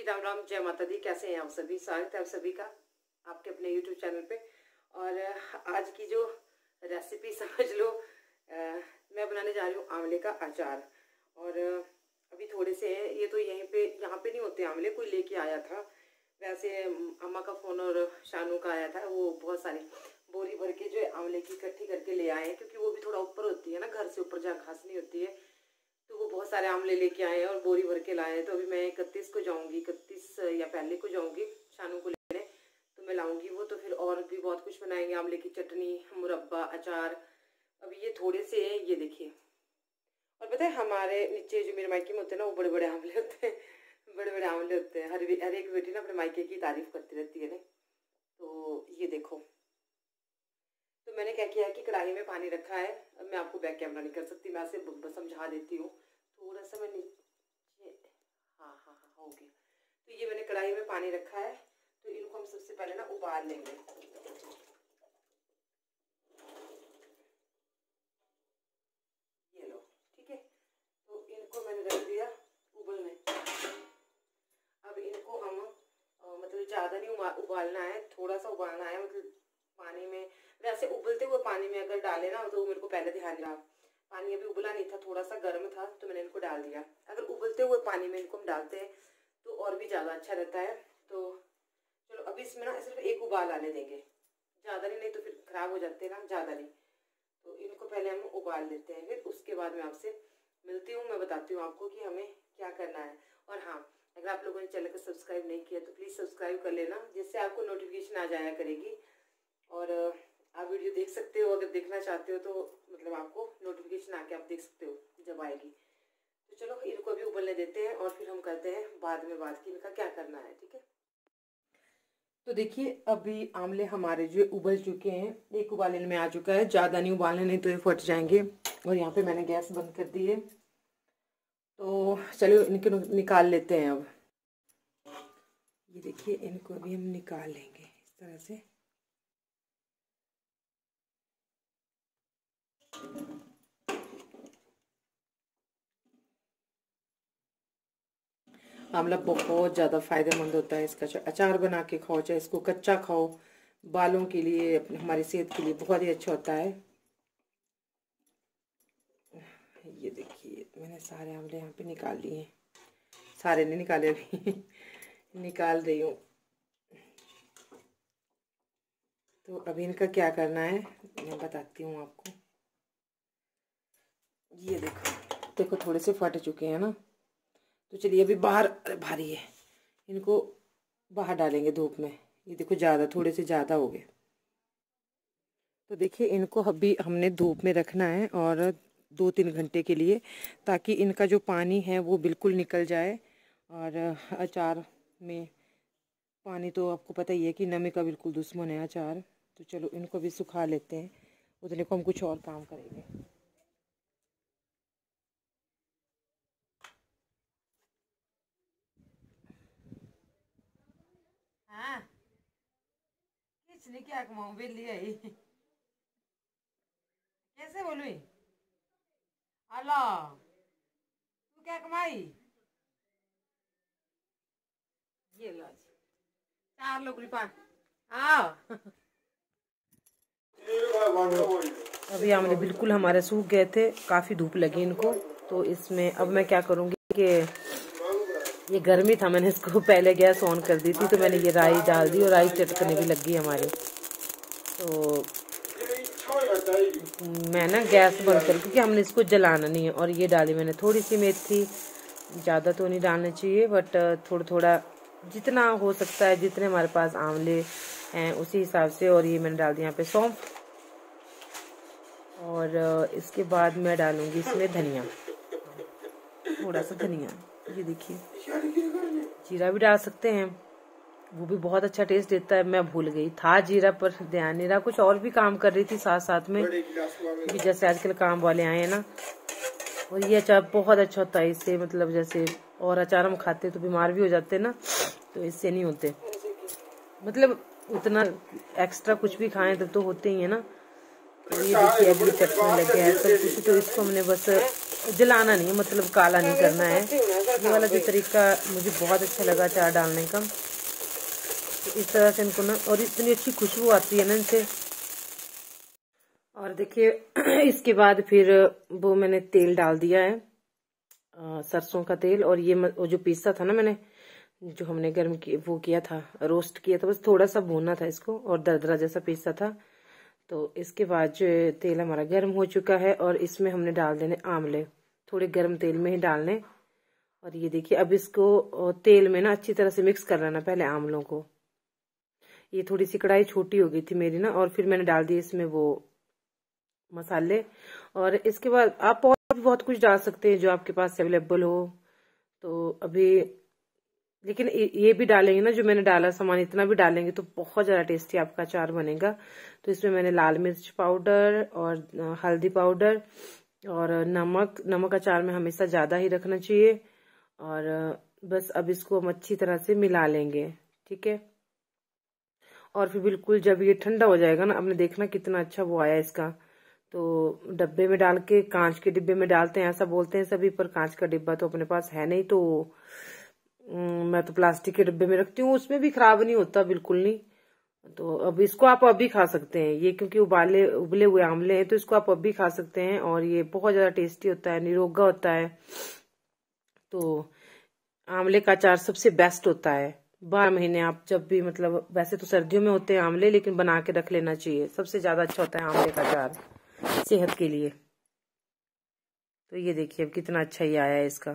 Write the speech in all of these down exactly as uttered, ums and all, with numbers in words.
राम राम, जय माता दी। कैसे हैं आप सभी? स्वागत है आप सभी का आपके अपने यूट्यूब चैनल पे। और आज की जो रेसिपी समझ लो, आ, मैं बनाने जा रही हूँ आंवले का अचार। और अभी थोड़े से हैं, ये तो यहीं पे यहाँ पे नहीं होते आंवले, कोई लेके आया था। वैसे अम्मा का फ़ोन और शानू का आया था, वो बहुत सारी बोरी भर के जो है आंवले की इकट्ठी करके ले आए हैं, क्योंकि वो भी थोड़ा ऊपर होती है ना, घर से ऊपर जहाँ घास नहीं होती है, तो वो बहुत सारे आंवले लेके आए हैं और बोरी भर के लाए हैं। तो अभी मैं इकतीस को जाऊंगी, इकतीस या पहले को जाऊंगी शानू को लेने, तो मैं लाऊंगी वो। तो फिर और भी बहुत कुछ बनाएंगे, आंवले की चटनी, मुरब्बा, अचार। अभी ये थोड़े से हैं, ये देखिए। और पता है हमारे नीचे जो मेरे मायके में होते हैं ना, वो बड़े बड़े आंवले होते हैं, बड़े बड़े आंवले होते हैं। हर हर एक बेटी ना अपने मायके की तारीफ करती रहती है ना। तो ये देखो, तो मैंने क्या किया कि कढ़ाई में पानी रखा है। अब मैं आपको बैक कैमरा नहीं कर सकती, मैं ऐसे समझा देती हूँ। थोड़ा सा मैं नीचे, हाँ हाँ हाँ हो गया। तो ये मैंने कढ़ाई में पानी रखा है, तो इनको हम सबसे पहले ना उबाल लेंगे। ये लो, ठीक है। तो इनको मैंने रख दिया उबलने। अब इनको हम मतलब ज़्यादा नहीं उबालना है, थोड़ा सा उबालना है। मतलब पानी में, वैसे उबलते हुए पानी में अगर डाले ना, तो मेरे को पहले ध्यान रहा, पानी अभी उबला नहीं था, थोड़ा सा गर्म था, तो मैंने इनको डाल दिया। अगर उबलते हुए पानी में इनको हम डालते हैं तो और भी ज़्यादा अच्छा रहता है। तो चलो अभी इसमें ना सिर्फ एक उबाल आने देंगे, ज़्यादा नहीं, नहीं तो फिर ख़राब हो जाते हैं ना, ज़्यादा नहीं। तो इनको पहले हम उबाल लेते हैं, फिर उसके बाद मैं आपसे मिलती हूँ, मैं बताती हूँ आपको कि हमें क्या करना है। और हाँ, अगर आप लोगों ने चैनल को सब्सक्राइब नहीं किया तो प्लीज़ सब्सक्राइब कर लेना, जिससे आपको नोटिफिकेशन आ जाया करेगी। और आप वीडियो देख सकते हो, अगर देखना चाहते हो तो मतलब आपको नोटिफिकेशन आके आप देख सकते हो जब आएगी। तो चलो इनको अभी उबलने देते हैं और फिर हम करते हैं बाद में बात की इनका क्या करना है, ठीक है। तो देखिए अभी आंवले हमारे जो उबल चुके हैं, एक उबाले में आ चुका है, ज़्यादा नहीं उबालने, नहीं तो ये फट जाएंगे। और यहाँ पे मैंने गैस बंद कर दी है। तो चलो इनको निकाल लेते हैं। अब ये देखिए, इनको अभी हम निकाल लेंगे इस तरह से। आंवला बहुत ज़्यादा फायदेमंद होता है, इसका अचार बना के खाओ, चाहे इसको कच्चा खाओ, बालों के लिए, हमारी सेहत के लिए बहुत ही अच्छा होता है। ये देखिए मैंने सारे आंवले यहाँ पे निकाल लिए हैं, सारे नहीं निकाले अभी निकाल रही हूँ। तो अभी इनका क्या करना है मैं बताती हूँ आपको। ये देखो देखो थोड़े से फट चुके हैं ना, तो चलिए अभी बाहर, अरे भारी है, इनको बाहर डालेंगे धूप में। ये देखो ज़्यादा, थोड़े से ज़्यादा हो गए। तो देखिए इनको अभी हमने धूप में रखना है और दो तीन घंटे के लिए, ताकि इनका जो पानी है वो बिल्कुल निकल जाए। और अचार में पानी तो आपको पता ही है कि नमी का बिल्कुल दुश्मन है अचार। तो चलो इनको भी सुखा लेते हैं, उतने को हम कुछ और काम करेंगे। हाँ किसने क्या कमाऊं, बेली आई कैसे बोलूं? अल्लाह तू क्या कमाई? ये लो चार लोग आओ अभी आंवले बिल्कुल हमारे सूख गए थे, काफ़ी धूप लगी इनको। तो इसमें अब मैं क्या करूँगी कि ये गर्मी था, मैंने इसको पहले गैस ऑन कर दी थी, तो मैंने ये राई डाल दी और राई चटकने भी लग गई हमारी। तो मैं ना गैस बंद कर, क्योंकि हमने इसको जलाना नहीं है। और ये डाली मैंने थोड़ी सी मेथी, ज़्यादा तो नहीं डालना चाहिए, बट थोड़ा थोड़ा जितना हो सकता है, जितने हमारे पास आंवले हैं उसी हिसाब से। और ये मैंने डाल दिया यहाँ पे सौंफ। और इसके बाद मैं डालूंगी इसमें धनिया, थोड़ा सा धनिया। ये देखिए, जीरा भी डाल सकते हैं, वो भी बहुत अच्छा टेस्ट देता है। मैं भूल गई था जीरा पर ध्यान नहीं रहा, कुछ और भी काम कर रही थी साथ साथ में, क्योंकि जैसे आजकल काम वाले आए हैं ना। और ये अचार बहुत अच्छा होता है इससे, मतलब जैसे और अचार हम खाते तो बीमार भी हो जाते हैं ना, तो इससे नहीं होते। मतलब उतना एक्स्ट्रा कुछ भी खाएं तब तो होते ही है ना। तो ये देखिए अब ये चटने लगे हैं सब कुछ, तो इसको हमने बस जलाना नहीं है, मतलब काला नहीं करना है। ये वाला जो तरीका मुझे बहुत अच्छा लगा अचार डालने का। तो इस तरह से इनको ना, और इतनी अच्छी खुशबू आती है ना इनसे। और देखिए इसके बाद फिर वो मैंने तेल डाल दिया है, आ, सरसों का तेल। और ये वो जो पीसा था ना मैंने, जो हमने गर्म की वो किया था, रोस्ट किया था, बस थोड़ा सा भूनना था इसको और दरदरा जैसा पीसा था। तो इसके बाद जो तेल हमारा गर्म हो चुका है और इसमें हमने डाल देने आंवले, थोड़े गर्म तेल में ही डालने। और ये देखिए अब इसको तेल में ना अच्छी तरह से मिक्स कर लेना पहले आंवलों को। ये थोड़ी सी कढ़ाई छोटी हो गई थी मेरी ना, और फिर मैंने डाल दिए इसमें वो मसाले। और इसके बाद आप और भी बहुत कुछ डाल सकते हैं जो आपके पास अवेलेबल हो। तो अभी लेकिन ये भी डालेंगे ना, जो मैंने डाला सामान इतना भी डालेंगे तो बहुत ज़्यादा टेस्टी आपका अचार बनेगा। तो इसमें मैंने लाल मिर्च पाउडर और हल्दी पाउडर और नमक, नमक अचार में हमेशा ज़्यादा ही रखना चाहिए। और बस अब इसको हम अच्छी तरह से मिला लेंगे, ठीक है। और फिर बिल्कुल जब ये ठंडा हो जाएगा ना, आपने देखना कितना अच्छा वो आया इसका। तो डब्बे में डाल के, कांच के डिब्बे में डालते हैं ऐसा बोलते हैं सभी, पर कांच का डिब्बा तो अपने पास है नहीं, तो मैं तो प्लास्टिक के डिब्बे में रखती हूँ, उसमें भी खराब नहीं होता, बिल्कुल नहीं। तो अब इसको आप अभी खा सकते हैं, ये क्योंकि उबाले उबले हुए आंवले हैं तो इसको आप अभी खा सकते हैं। और ये बहुत ज्यादा टेस्टी होता है, निरोगा होता है। तो आंवले का अचार सबसे बेस्ट होता है। बारह महीने आप जब भी, मतलब वैसे तो सर्दियों में होते हैं आंवले, लेकिन बना के रख लेना चाहिए, सबसे ज्यादा अच्छा होता है आंवले का अचार सेहत के लिए। तो ये देखिए अब कितना अच्छा ही आया है इसका।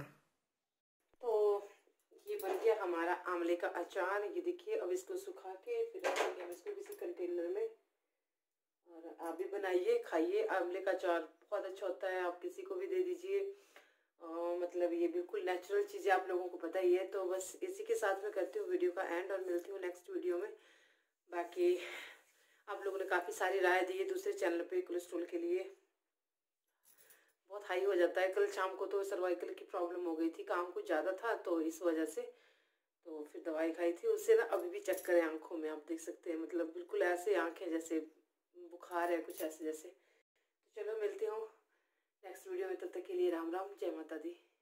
हमारा आंवले का अचार, ये देखिए अब इसको सुखा के फिर रखेंगे हम इसको किसी कंटेनर में। और आप भी बनाइए, खाइए, आंवले का अचार बहुत अच्छा होता है, आप किसी को भी दे दीजिए। मतलब ये बिल्कुल नेचुरल चीज़ें आप लोगों को पता ही है। तो बस इसी के साथ मैं करती हूँ वीडियो का एंड और मिलती हूँ नेक्स्ट वीडियो में। बाकी आप लोगों ने काफ़ी सारी राय दी है दूसरे चैनल पे कोलेस्ट्रॉल के लिए, बहुत हाई हो जाता है। कल शाम को तो सर्वाइकल की प्रॉब्लम हो गई थी, काम कुछ ज़्यादा था तो इस वजह से, तो फिर दवाई खाई थी, उससे ना अभी भी चक्कर है आंखों में, आप देख सकते हैं, मतलब बिल्कुल ऐसे आंखें जैसे बुखार है कुछ ऐसे जैसे। चलो मिलती हूँ नेक्स्ट वीडियो में, तब तक के लिए राम राम, जय माता दी।